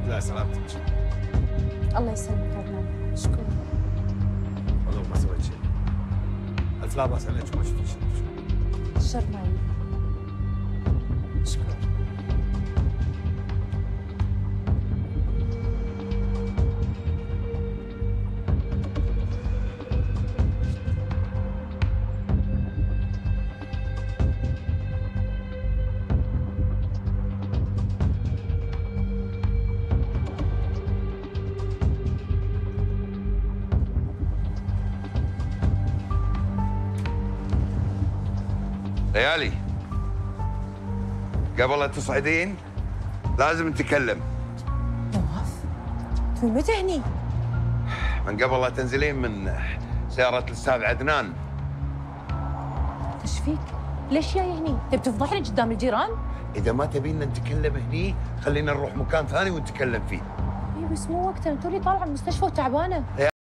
لا سلامتك. الله يسلمك عدنان، شكرا. والله ما سويت شيء. ألف لا بأس عليك وما شفت شيء. الشر ما يجي. شكرا. ليالي، قبل لا تصعدين لازم نتكلم. نواف، من متى هني؟ من قبل لا تنزلين من سيارة الأستاذ عدنان. ايش فيك؟ ليش جاي هني؟ تبي تفضحني قدام الجيران؟ إذا ما تبين نتكلم هني خلينا نروح مكان ثاني ونتكلم فيه. اي بس مو وقتها، توني طالعه من المستشفى وتعبانه.